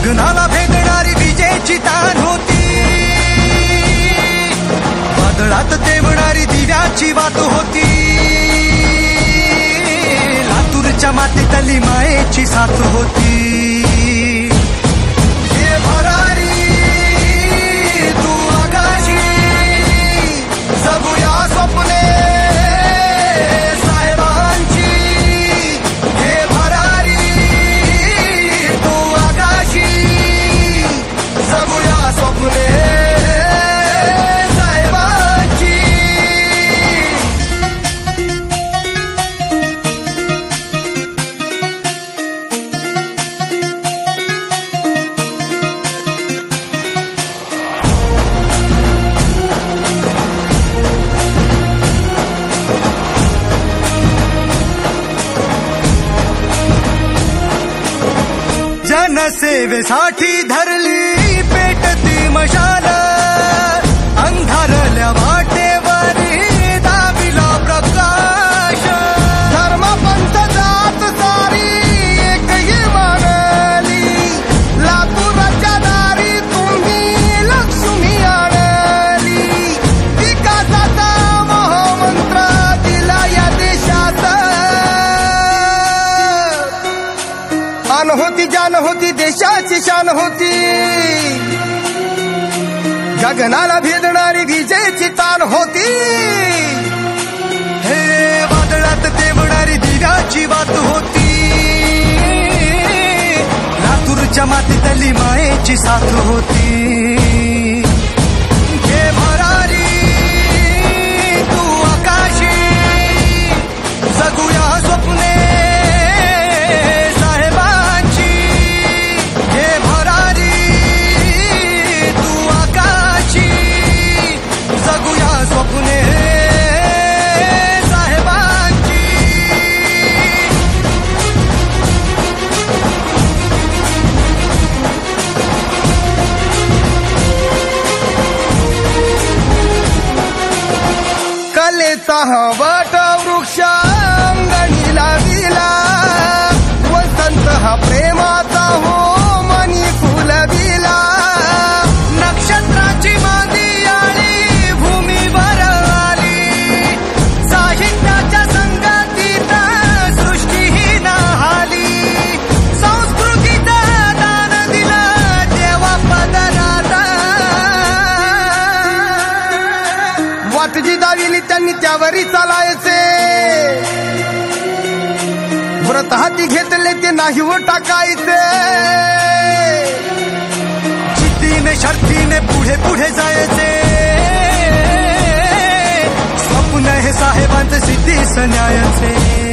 गगनाला भेदणारी विजेची तान होती, वादळात तेवणारी दिव्याची वात होती, लातूरच्या मातीतली मायेची साथ होती। हे भरारी तू आकाशी, जगूया स्वप्ने साहेबांची। हे भरारी तू आकाशी, जगूया स्वप्ने साहेबांची। जनसेवेसाठी धरली पेटती मशाल, अंधारल्या वाटेवरी दाविला प्रकाश। धर्म पंथ जात सारी एकही मानली, लातूरच्या दारी तुम्ही लक्ष्मी आणली। विकासाचा महामंत्र दिला या देशात, आन होती जान होती देशाची शान होती, गगनाला भेदणारी विजेची तान होती। हे वादळात तेवणारी दिव्याची वात होती, लातूरच्या मातीतली मायेची साथ होती। हे भरारी तू आकाशी, जगूया स्वप्ने साहेबांची। हे भरारी तू आकाशी, जगूया स्वप्ने साहेबांची। कलेचा हा वट वृक्ष अंगणी लाविला, वसंत हा प्रेमाचा हो मनी फुलविला। नक्षत्राची मादियाळी भूमीवर आली, साहित्याच्या संगतीत सृष्टी ही नाहाली। संस्कृतीचं दान दिलं देवा पदरात, वाट जी दाविली त्यांनी त्यावरी चालायचे। व्रत हाती घेतले ते नाही व टाकायचे, जिद्दीने शर्तीने पुढे पुढे जायचे। स्वप्न हे साहेबांचे सिद्धीस न्यायाचे।